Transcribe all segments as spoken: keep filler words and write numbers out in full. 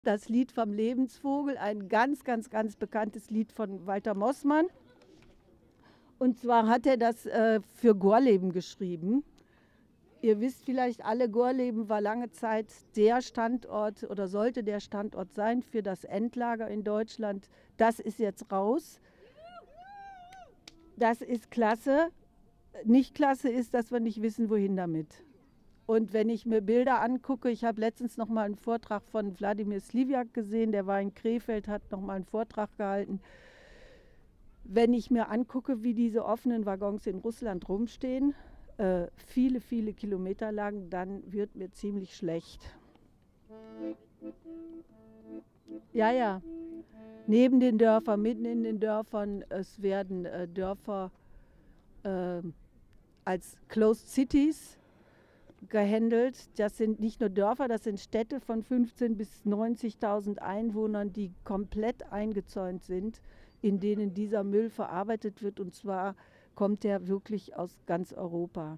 Das Lied vom Lebensvogel, ein ganz, ganz, ganz bekanntes Lied von Walter Mossmann. Und zwar hat er das äh, für Gorleben geschrieben. Ihr wisst vielleicht alle, Gorleben war lange Zeit der Standort oder sollte der Standort sein für das Endlager in Deutschland. Das ist jetzt raus. Das ist klasse. Nicht klasse ist, dass wir nicht wissen, wohin damit. Und wenn ich mir Bilder angucke, ich habe letztens noch mal einen Vortrag von Wladimir Sliwiak gesehen, der war in Krefeld, hat noch mal einen Vortrag gehalten. Wenn ich mir angucke, wie diese offenen Waggons in Russland rumstehen, äh, viele, viele Kilometer lang, dann wird mir ziemlich schlecht. Ja, ja, neben den Dörfern, mitten in den Dörfern, es werden äh, Dörfer äh, als Closed Cities gehandelt. Das sind nicht nur Dörfer, das sind Städte von fünfzehntausend bis neunzigtausend Einwohnern, die komplett eingezäunt sind, in denen dieser Müll verarbeitet wird. Und zwar kommt er wirklich aus ganz Europa.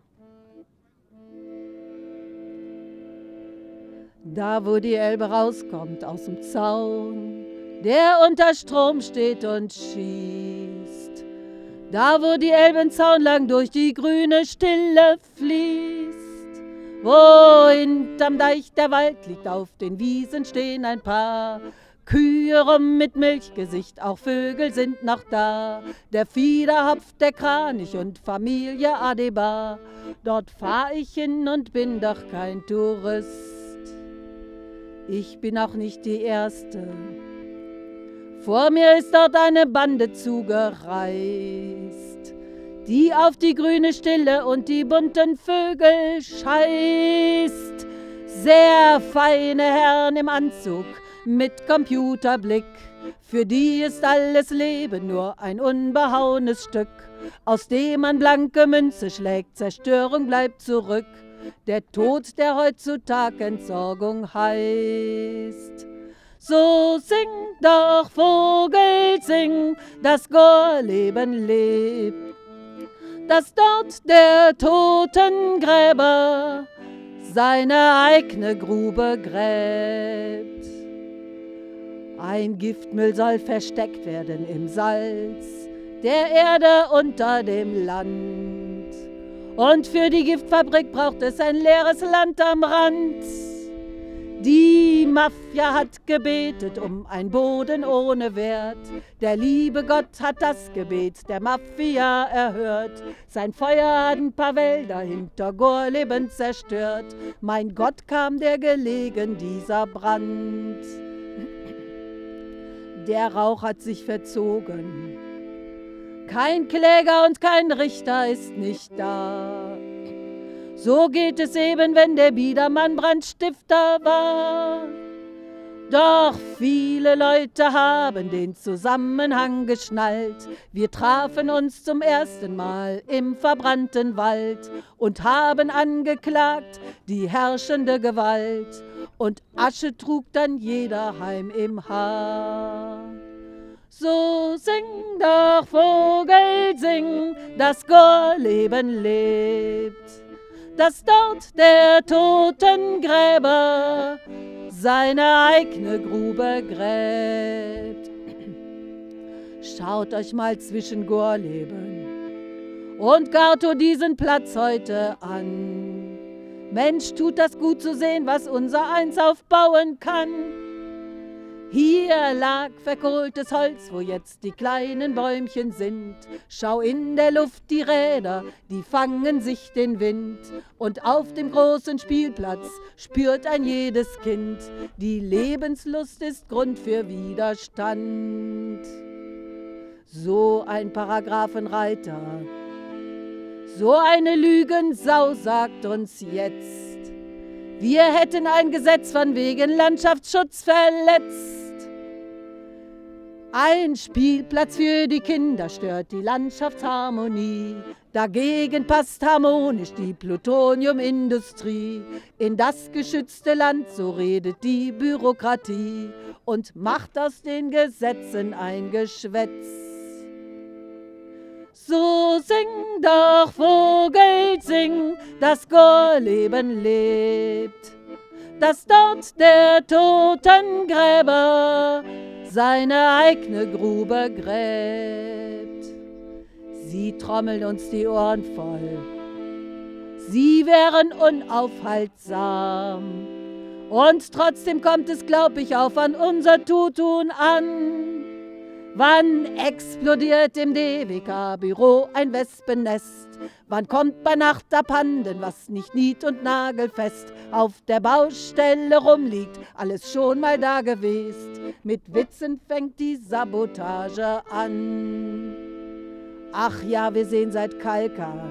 Da, wo die Elbe rauskommt aus dem Zaun, der unter Strom steht und schießt. Da, wo die Elbenzaun lang durch die grüne Stille fließt. Wo hinterm Deich der Wald liegt, auf den Wiesen stehen ein paar Kühe rum mit Milchgesicht, auch Vögel sind noch da. Der Fiederhopf, der Kranich und Familie Adebar. Dort fahr ich hin und bin doch kein Tourist. Ich bin auch nicht die Erste. Vor mir ist dort eine Bande zugereist, die auf die grüne Stille und die bunten Vögel scheißt. Sehr feine Herren im Anzug mit Computerblick, für die ist alles Leben nur ein unbehauenes Stück, aus dem man blanke Münze schlägt, Zerstörung bleibt zurück. Der Tod, der heutzutage Entsorgung heißt. So sing doch, Vogel, sing, das Gorleben lebt, dass dort der Totengräber seine eigene Grube gräbt. Ein Giftmüll soll versteckt werden im Salz der Erde unter dem Land. Und für die Giftfabrik braucht es ein leeres Land am Rand. Die Mafia hat gebetet um einen Boden ohne Wert. Der liebe Gott hat das Gebet der Mafia erhört. Sein Feuer hat ein paar Wälder hinter Gorleben zerstört. Mein Gott, kam der gelegen, dieser Brand. Der Rauch hat sich verzogen. Kein Kläger und kein Richter ist nicht da. So geht es eben, wenn der Biedermann Brandstifter war. Doch viele Leute haben den Zusammenhang geschnallt. Wir trafen uns zum ersten Mal im verbrannten Wald und haben angeklagt die herrschende Gewalt. Und Asche trug dann jeder heim im Haar. So sing doch, Vogel, sing, das Gorleben lebt, dass dort der Totengräber seine eigene Grube gräbt. Schaut euch mal zwischen Gorleben und Gartow diesen Platz heute an. Mensch, tut das gut zu sehen, was unser Eins aufbauen kann. Hier lag verkohltes Holz, wo jetzt die kleinen Bäumchen sind. Schau in der Luft die Räder, die fangen sich den Wind. Und auf dem großen Spielplatz spürt ein jedes Kind, die Lebenslust ist Grund für Widerstand. So ein Paragraphenreiter, so eine Lügensau sagt uns jetzt, wir hätten ein Gesetz von wegen Landschaftsschutz verletzt. Ein Spielplatz für die Kinder stört die Landschaftsharmonie. Dagegen passt harmonisch die Plutoniumindustrie. In das geschützte Land, so redet die Bürokratie und macht aus den Gesetzen ein Geschwätz. So sing doch, Vogel, sing, das Gorleben lebt, dass dort der Totengräber seine eigene Grube gräbt. Sie trommeln uns die Ohren voll, sie wären unaufhaltsam. Und trotzdem kommt es, glaub ich, auf an unser Zutun an. Wann explodiert im D W K-Büro ein Wespennest? Wann kommt bei Nacht abhanden, was nicht nied- und nagelfest auf der Baustelle rumliegt, alles schon mal da gewesen? Mit Witzen fängt die Sabotage an. Ach ja, wir sehen seit Kalka,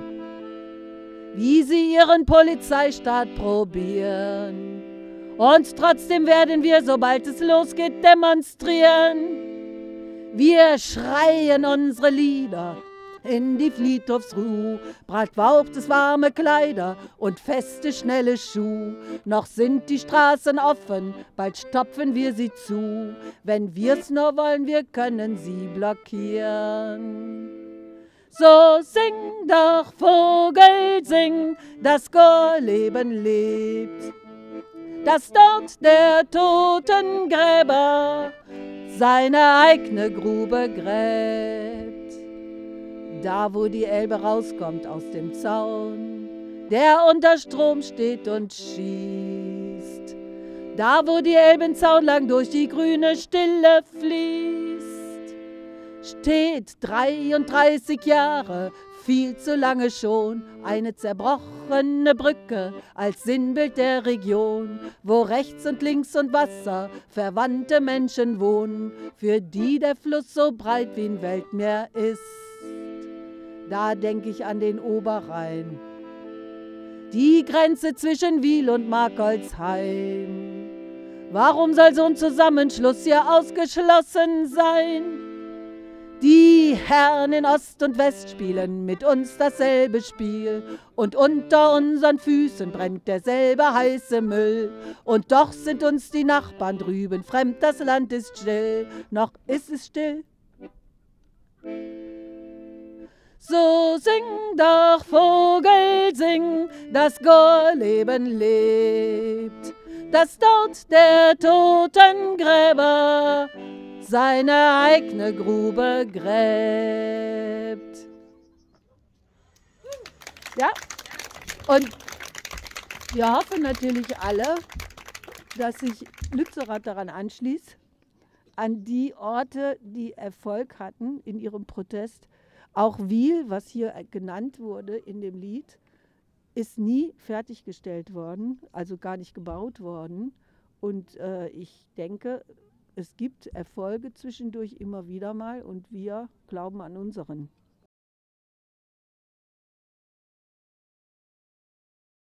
wie sie ihren Polizeistaat probieren. Und trotzdem werden wir, sobald es losgeht, demonstrieren. Wir schreien unsere Lieder in die Friedhofsruh, bratwauchtes warme Kleider und feste, schnelle Schuh. Noch sind die Straßen offen, bald stopfen wir sie zu. Wenn wir's nur wollen, wir können sie blockieren. So sing doch, Vogel, sing, dass Gorleben lebt, dass dort der Totengräber seine eigene Grube gräbt. Da, wo die Elbe rauskommt aus dem Zaun, der unter Strom steht und schießt. Da, wo die Elbenzaun lang durch die grüne Stille fließt, steht dreiunddreißig Jahre, viel zu lange schon, eine zerbrochene Brücke als Sinnbild der Region, wo rechts und links und Wasser verwandte Menschen wohnen, für die der Fluss so breit wie ein Weltmeer ist. Da denk ich an den Oberrhein, die Grenze zwischen Wiel und Markholzheim. Warum soll so ein Zusammenschluss hier ausgeschlossen sein? Die Herren in Ost und West spielen mit uns dasselbe Spiel und unter unseren Füßen brennt derselbe heiße Müll. Und doch sind uns die Nachbarn drüben fremd, das Land ist still, noch ist es still. So sing doch, Vogel, sing, dass Gorleben lebt, dass dort der Totengräber seine eigene Grube gräbt. Ja, und wir hoffen natürlich alle, dass sich Lützerath daran anschließt, an die Orte, die Erfolg hatten in ihrem Protest. Auch Wiel, was hier genannt wurde in dem Lied, ist nie fertiggestellt worden, also gar nicht gebaut worden. Und äh, ich denke, es gibt Erfolge zwischendurch immer wieder mal und wir glauben an unseren.